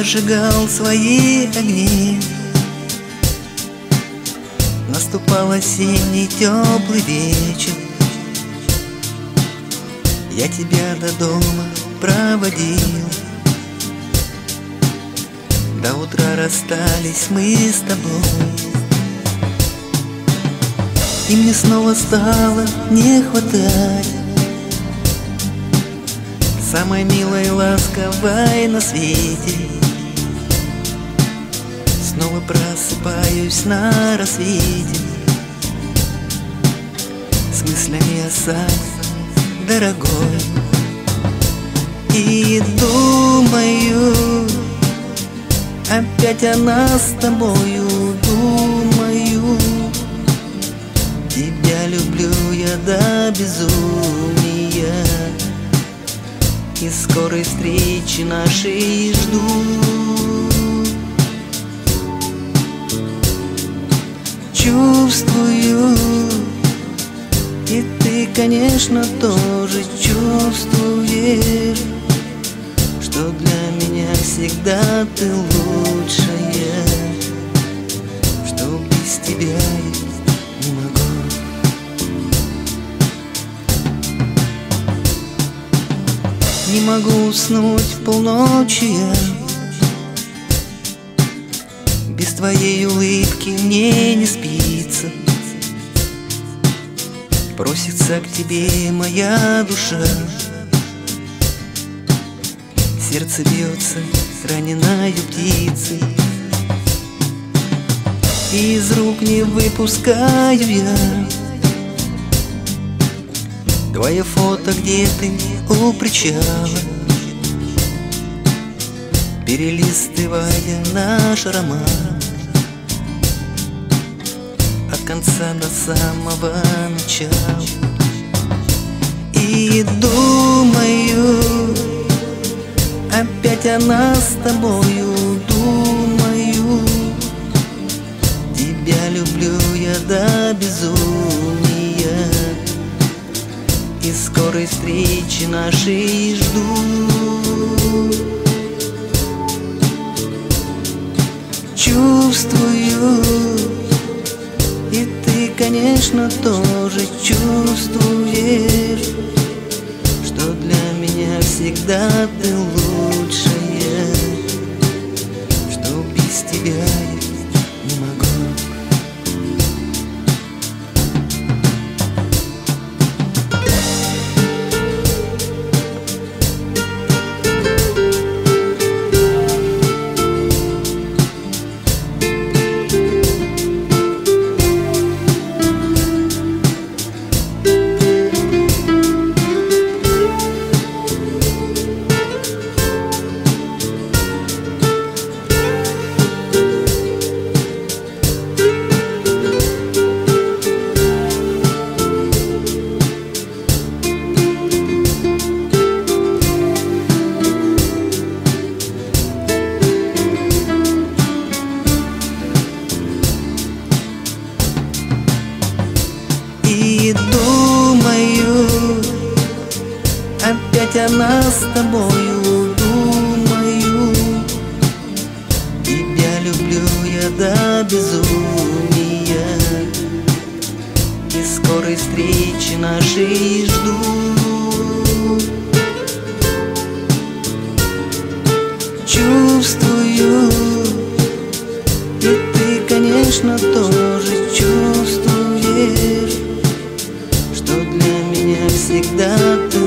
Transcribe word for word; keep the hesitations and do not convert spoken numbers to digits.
зажигал свои огни. Наступал осенний теплый вечер. Я тебя до дома проводил. До утра расстались мы с тобой, и мне снова стало не хватать самой милой и ласковой на свете. Снова просыпаюсь на рассвете с мыслями о Сане, дорогой, и думаю опять о нас с тобою, думаю. Тебя люблю я до безумия, и скорой встречи нашей жду. Чувствую, и ты, конечно, тоже чувствуешь, что для меня всегда ты лучшая, что без тебя я не могу. Не могу уснуть в полночи я, без твоей улыбки мне не спится. Просится к тебе моя душа, сердце бьется раненою птицей, и из рук не выпускаю я твое фото, где ты у причала, перелистывая наш роман от конца до самого начала. И думаю опять о нас с тобою, думаю. Тебя люблю я до безумия, и скорой встречи нашей жду. Чувствую, и ты, конечно, тоже чувствуешь, что для меня всегда ты лучшая, что без тебя я не могу. И думаю опять о нас с тобою, думаю. Тебя люблю я до безумия, и скорой встречи нашей жду. Чувствую, и ты, конечно, тоже чувствуешь, что для меня всегда ты